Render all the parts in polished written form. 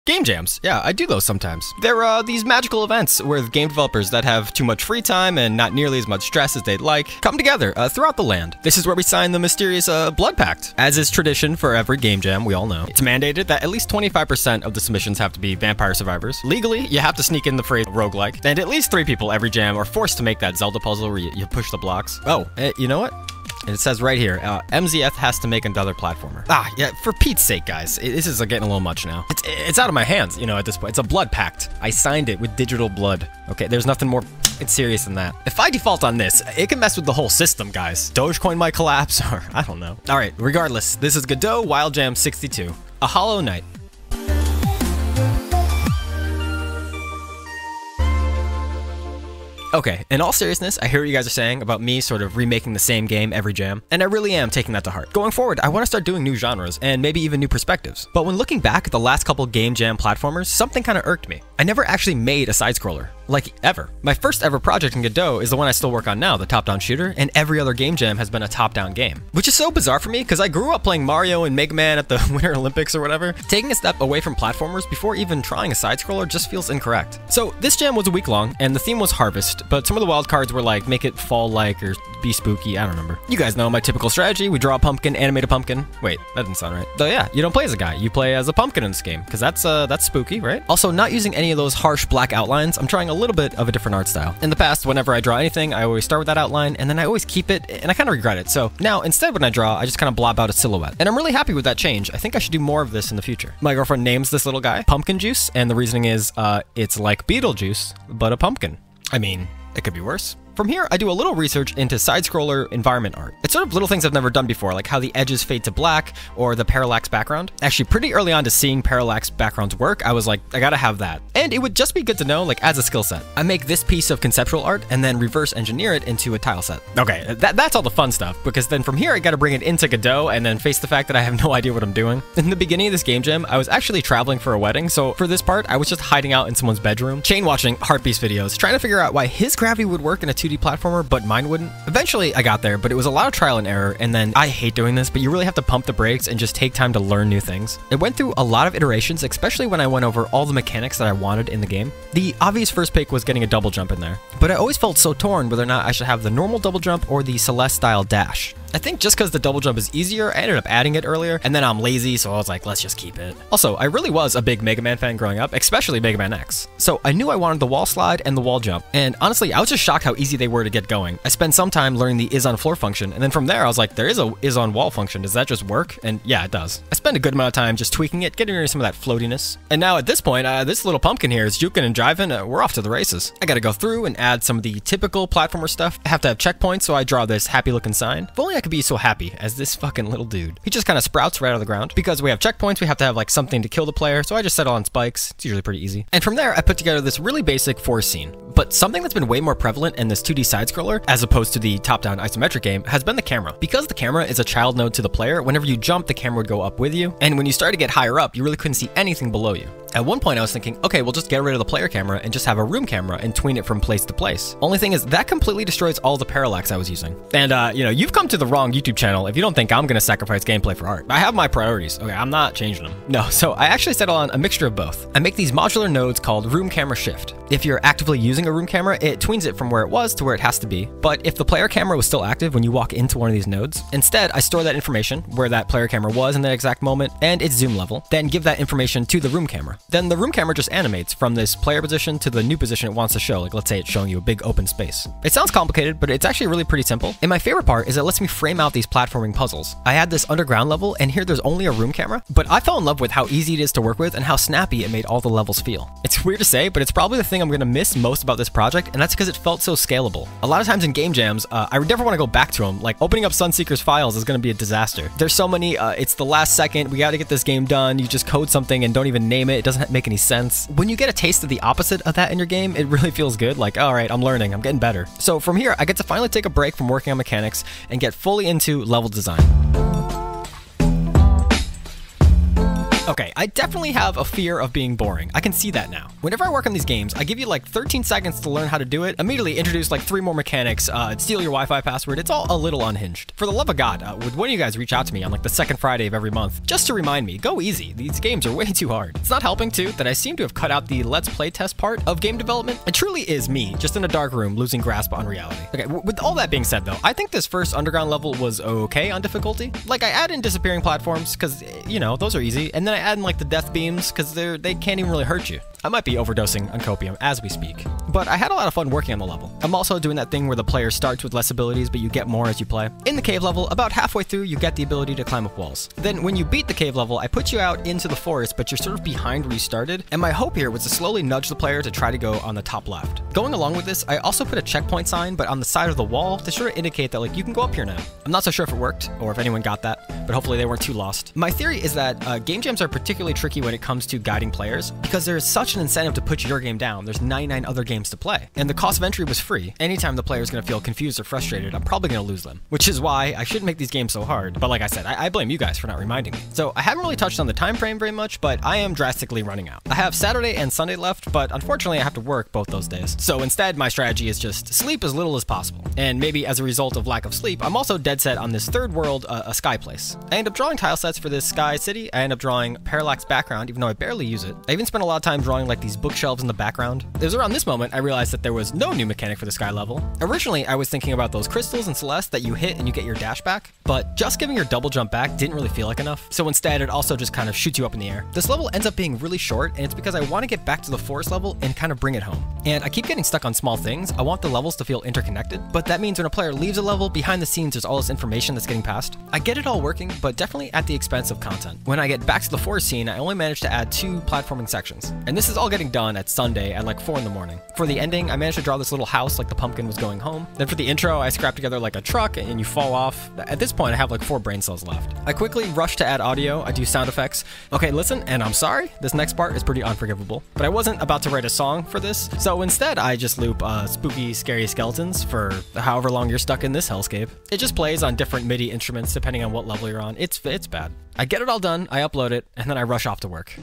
Game jams. Yeah, I do those sometimes. They're these magical events where game developers that have too much free time and not nearly as much stress as they'd like come together throughout the land. This is where we sign the mysterious Blood Pact. As is tradition for every game jam, we all know, it's mandated that at least 25% of the submissions have to be vampire survivors. Legally, you have to sneak in the phrase roguelike, and at least 3 people every jam are forced to make that Zelda puzzle where you push the blocks. Oh, you know what? And it says right here, MZF has to make another platformer. Yeah, for Pete's sake, guys. This is getting a little much now. It's out of my hands, at this point. It's a blood pact. I signed it with digital blood. Okay, there's nothing more serious than that. If I default on this, it can mess with the whole system, guys. Dogecoin might collapse, or I don't know. All right, regardless, this is Godot Wild Jam 62, A Hollow Knight. Okay, in all seriousness, I hear what you guys are saying about me sort of remaking the same game every jam, and I really am taking that to heart. Going forward, I want to start doing new genres, and maybe even new perspectives. But when looking back at the last couple game jam platformers, something kind of irked me. I never actually made a side-scroller. Like, ever. My first ever project in Godot is the one I still work on now, the top-down shooter, and every other game jam has been a top-down game. Which is so bizarre for me, because I grew up playing Mario and Mega Man at the Winter Olympics or whatever. Taking a step away from platformers before even trying a side-scroller just feels incorrect. So, this jam was a week long, and the theme was Harvest, but some of the wild cards were like, make it fall-like or be spooky, I don't remember. You guys know my typical strategy, we draw a pumpkin, animate a pumpkin. Wait, that didn't sound right. So yeah, you don't play as a guy, you play as a pumpkin in this game, because that's spooky, right? Also, not using any of those harsh black outlines, I'm trying a little bit of a different art style. In the past, whenever I draw anything, I always start with that outline, and then I always keep it, and I kind of regret it. So now, instead when I draw, I just kind of blob out a silhouette. And I'm really happy with that change. I think I should do more of this in the future. My girlfriend names this little guy Pumpkin Juice, and the reasoning is, it's like Beetlejuice, but a pumpkin. I mean, it could be worse. From here, I do a little research into side-scroller environment art. It's sort of little things I've never done before, like how the edges fade to black or the parallax background. Actually, pretty early on to seeing parallax backgrounds work, I was like, I gotta have that. And it would just be good to know, like, as a skill set. I make this piece of conceptual art and then reverse engineer it into a tile set. Okay, that's all the fun stuff, because then from here, I gotta bring it into Godot and then face the fact that I have no idea what I'm doing. In the beginning of this game jam, I was actually traveling for a wedding, so for this part, I was just hiding out in someone's bedroom, chain watching Heartbeast videos, trying to figure out why his gravity would work in a 2D platformer, but mine wouldn't. Eventually, I got there, but it was a lot of trial and error, and then I hate doing this, but you really have to pump the brakes and just take time to learn new things. It went through a lot of iterations, especially when I went over all the mechanics that I wanted in the game. The obvious first pick was getting a double jump in there, but I always felt so torn whether or not I should have the normal double jump or the Celeste-style dash. I think just because the double jump is easier, I ended up adding it earlier, and then I'm lazy, so I was like, let's just keep it. Also, I really was a big Mega Man fan growing up, especially Mega Man X. So I knew I wanted the wall slide and the wall jump, and honestly, I was just shocked how easy they were to get going. I spent some time learning the is on floor function, and then from there, I was like, there is a is on wall function, does that just work? And yeah, it does. I spent a good amount of time just tweaking it, getting rid of some of that floatiness. And now at this point, this little pumpkin here is juking and driving, we're off to the races. I gotta go through and add some of the typical platformer stuff. I have to have checkpoints, so I draw this happy looking sign. If only I could be so happy as this fucking little dude. He just kind of sprouts right out of the ground. Because we have checkpoints, we have to have like something to kill the player, so I just settle on spikes. It's usually pretty easy. And from there, I put together this really basic forest scene. But something that's been way more prevalent in this 2D side-scroller, as opposed to the top-down isometric game, has been the camera. Because the camera is a child node to the player, whenever you jump, the camera would go up with you, and when you start to get higher up, you really couldn't see anything below you. At one point, I was thinking, okay, we'll just get rid of the player camera and just have a room camera and tween it from place to place. Only thing is, that completely destroys all the parallax I was using. And, you've come to the wrong YouTube channel if you don't think I'm gonna sacrifice gameplay for art. I have my priorities. Okay, I'm not changing them. No, so I actually settle on a mixture of both. I make these modular nodes called room camera shift. If you're actively using a room camera, it tweens it from where it was to where it has to be. But if the player camera was still active when you walk into one of these nodes, instead I store that information, where that player camera was in that exact moment, and its zoom level, then give that information to the room camera. Then the room camera just animates from this player position to the new position it wants to show, like let's say it's showing you a big open space. It sounds complicated, but it's actually really pretty simple. And my favorite part is it lets me frame out these platforming puzzles. I had this underground level, and here there's only a room camera, but I fell in love with how easy it is to work with and how snappy it made all the levels feel. It's weird to say, but it's probably the thing I'm gonna miss most about this project, and that's because it felt so scalable. A lot of times in game jams, I would never want to go back to them. Like opening up Sunseeker's files is gonna be a disaster. There's so many, it's the last second, we gotta get this game done, you just code something and don't even name it, it doesn't make any sense. When you get a taste of the opposite of that in your game, it really feels good, like, all right, I'm learning, I'm getting better. So from here, I get to finally take a break from working on mechanics and get fully into level design. Okay, I definitely have a fear of being boring. I can see that now. Whenever I work on these games, I give you like 13 seconds to learn how to do it, immediately introduce like 3 more mechanics, steal your Wi-Fi password. It's all a little unhinged. For the love of God, would one of you guys reach out to me on like the second Friday of every month just to remind me, go easy, these games are way too hard. It's not helping too that I seem to have cut out the let's play test part of game development. It truly is me, just in a dark room, losing grasp on reality. Okay, with all that being said though, I think this first underground level was okay on difficulty. Like I add in disappearing platforms, cause you know, those are easy, and then I add in like the death beams, cause they can't even really hurt you. I might be overdosing on copium as we speak, but I had a lot of fun working on the level. I'm also doing that thing where the player starts with less abilities, but you get more as you play. In the cave level, about halfway through, you get the ability to climb up walls. Then when you beat the cave level, I put you out into the forest, but you're sort of behind where you started, and my hope here was to slowly nudge the player to try to go on the top left. Going along with this, I also put a checkpoint sign, but on the side of the wall to sort of indicate that like you can go up here now. I'm not so sure if it worked, or if anyone got that, but hopefully they weren't too lost. My theory is that game jams are particularly tricky when it comes to guiding players, because there is such an incentive to put your game down. There's 99 other games to play, and the cost of entry was free. Anytime the player is going to feel confused or frustrated, I'm probably going to lose them, which is why I shouldn't make these games so hard. But like I said, I blame you guys for not reminding me. So I haven't really touched on the time frame very much, but I am drastically running out. I have Saturday and Sunday left, but unfortunately I have to work both those days. So instead, my strategy is just sleep as little as possible. And maybe as a result of lack of sleep, I'm also dead set on this third world, a sky place. I end up drawing tile sets for this sky city. I end up drawing parallax background, even though I barely use it. I even spent a lot of time drawing like these bookshelves in the background. It was around this moment I realized that there was no new mechanic for the sky level. Originally, I was thinking about those crystals in Celeste that you hit and you get your dash back, but just giving your double jump back didn't really feel like enough. So instead, it also just kind of shoots you up in the air. This level ends up being really short, and it's because I want to get back to the forest level and kind of bring it home. And I keep getting stuck on small things. I want the levels to feel interconnected, but that means when a player leaves a level, behind the scenes there's all this information that's getting passed. I get it all working, but definitely at the expense of content. When I get back to the forest scene, I only managed to add 2 platforming sections. And this is all getting done at Sunday at like 4 in the morning. For the ending, I managed to draw this little house like the pumpkin was going home. Then for the intro, I scrapped together like a truck and you fall off. At this point, I have like 4 brain cells left. I quickly rush to add audio. I do sound effects. Okay, listen, and I'm sorry, this next part is pretty unforgivable, but I wasn't about to write a song for this. So instead, I just loop spooky, scary skeletons for however long you're stuck in this hellscape. It just plays on different MIDI instruments depending on what level you're on. It's bad. I get it all done, I upload it, and then I rush off to work.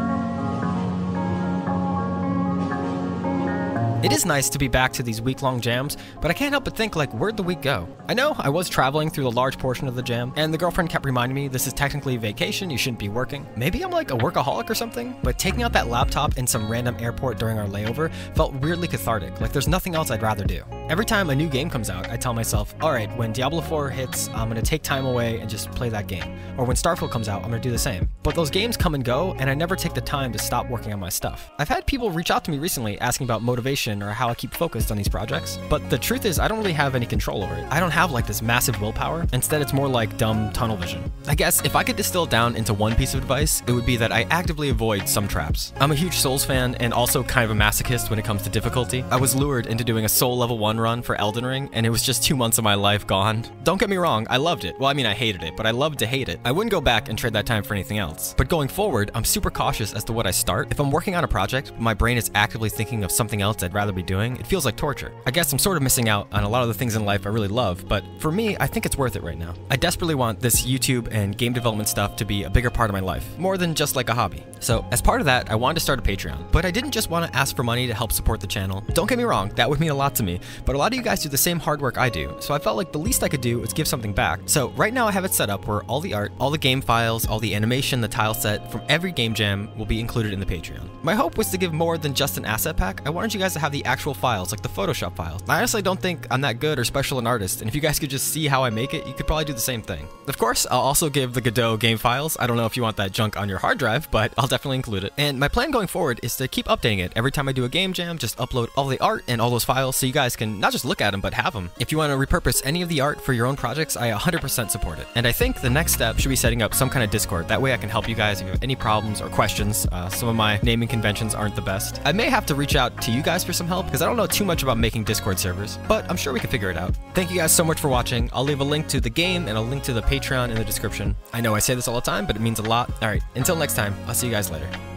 It is nice to be back to these week-long jams, but I can't help but think, like, where'd the week go? I know I was traveling through a large portion of the jam, and the girlfriend kept reminding me this is technically vacation, you shouldn't be working. Maybe I'm like a workaholic or something, but taking out that laptop in some random airport during our layover felt weirdly cathartic, like there's nothing else I'd rather do. Every time a new game comes out, I tell myself, alright, when Diablo 4 hits, I'm gonna take time away and just play that game. Or when Starfield comes out, I'm gonna do the same. But those games come and go, and I never take the time to stop working on my stuff. I've had people reach out to me recently asking about motivation or how I keep focused on these projects, but the truth is I don't really have any control over it. I don't have like this massive willpower. Instead, it's more like dumb tunnel vision. I guess if I could distill it down into one piece of advice, it would be that I actively avoid some traps. I'm a huge Souls fan and also kind of a masochist when it comes to difficulty. I was lured into doing a Soul Level 1 run for Elden Ring, and it was just 2 months of my life gone. Don't get me wrong, I loved it. Well, I mean, I hated it, but I loved to hate it. I wouldn't go back and trade that time for anything else. But going forward, I'm super cautious as to what I start. If I'm working on a project, my brain is actively thinking of something else I'd rather be doing, it feels like torture. I guess I'm sort of missing out on a lot of the things in life I really love, but for me, I think it's worth it right now. I desperately want this YouTube and game development stuff to be a bigger part of my life, more than just like a hobby. So as part of that, I wanted to start a Patreon, but I didn't just want to ask for money to help support the channel. Don't get me wrong, that would mean a lot to me, but a lot of you guys do the same hard work I do, so I felt like the least I could do was give something back. So right now I have it set up where all the art, all the game files, all the animation, the tile set from every game jam will be included in the Patreon. My hope was to give more than just an asset pack. I wanted you guys to have the actual files, like the Photoshop files. I honestly don't think I'm that good or special an artist, and if you guys could just see how I make it, you could probably do the same thing. Of course, I'll also give the Godot game files. I don't know if you want that junk on your hard drive, but I'll definitely include it. And my plan going forward is to keep updating it. Every time I do a game jam, just upload all the art and all those files so you guys can not just look at them, but have them. If you want to repurpose any of the art for your own projects, I 100% support it. And I think the next step should be setting up some kind of Discord. That way I can help you guys if you have any problems or questions. Some of my naming conventions aren't the best. I may have to reach out to you guys for some help because I don't know too much about making Discord servers, but I'm sure we can figure it out. Thank you guys so much for watching. I'll leave a link to the game and a link to the Patreon in the description. I know I say this all the time, but it means a lot. All right, until next time, I'll see you guys later.